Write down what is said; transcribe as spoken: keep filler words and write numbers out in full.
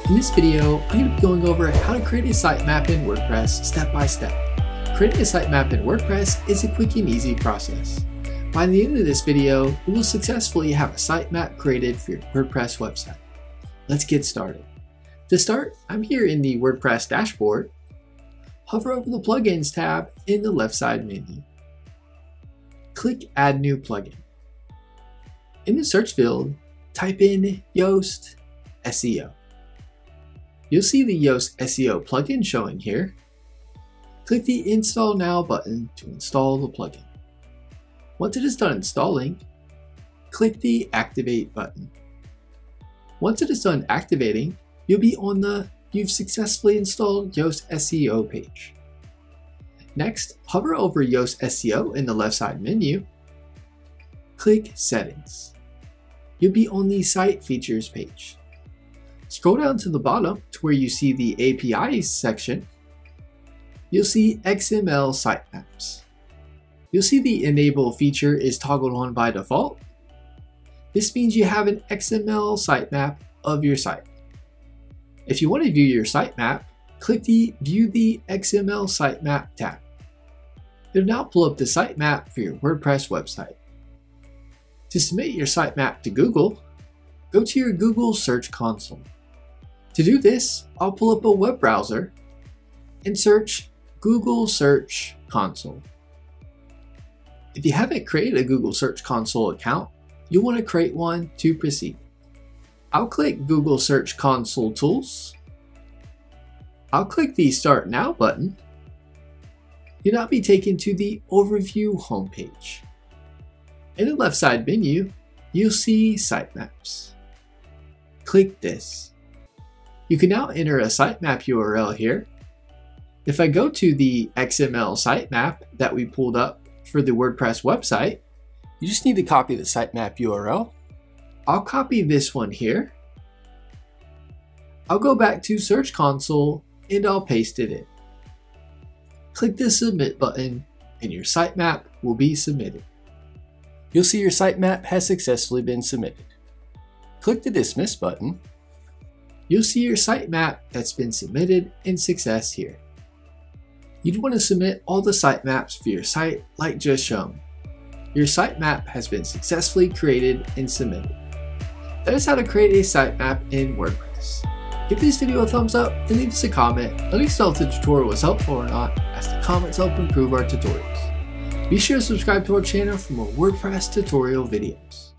In this video, I'm going to be going over how to create a sitemap in WordPress step by step. Creating a sitemap in WordPress is a quick and easy process. By the end of this video, you will successfully have a sitemap created for your WordPress website. Let's get started. To start, I'm here in the WordPress dashboard. Hover over the Plugins tab in the left side menu. Click Add New Plugin. In the search field, type in Yoast S E O. You'll see the Yoast S E O plugin showing here. Click the Install Now button to install the plugin. Once it is done installing, click the Activate button. Once it is done activating, you'll be on the You've successfully installed Yoast S E O page. Next, hover over Yoast S E O in the left side menu. Click Settings. You'll be on the Site Features page. Scroll down to the bottom to where you see the A P Is section. You'll see X M L Sitemaps. You'll see the Enable feature is toggled on by default. This means you have an X M L sitemap of your site. If you want to view your sitemap, click the View the X M L Sitemap tab. It'll now pull up the sitemap for your WordPress website. To submit your sitemap to Google, go to your Google Search Console. To do this, I'll pull up a web browser and search Google Search Console. If you haven't created a Google Search Console account, you'll want to create one to proceed. I'll click Google Search Console Tools. I'll click the Start Now button. You'll now be taken to the Overview homepage. In the left side menu, you'll see Sitemaps. Click this. You can now enter a sitemap U R L here. If I go to the X M L sitemap that we pulled up for the WordPress website, you just need to copy the sitemap U R L. I'll copy this one here. I'll go back to Search Console and I'll paste it in. Click the Submit button and your sitemap will be submitted. You'll see your sitemap has successfully been submitted. Click the Dismiss button. You'll see your sitemap that's been submitted in success here. You'd want to submit all the sitemaps for your site like just shown. Your sitemap has been successfully created and submitted. That is how to create a sitemap in WordPress. Give this video a thumbs up and leave us a comment. Let us know if the tutorial was helpful or not, as the comments help improve our tutorials. Be sure to subscribe to our channel for more WordPress tutorial videos.